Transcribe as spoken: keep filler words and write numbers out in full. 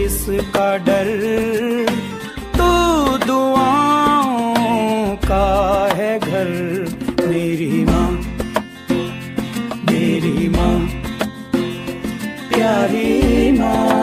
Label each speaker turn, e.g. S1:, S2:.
S1: किसका डर, तू दुआओं का है घर। मेरी माँ, मेरी माँ, प्यारी माँ।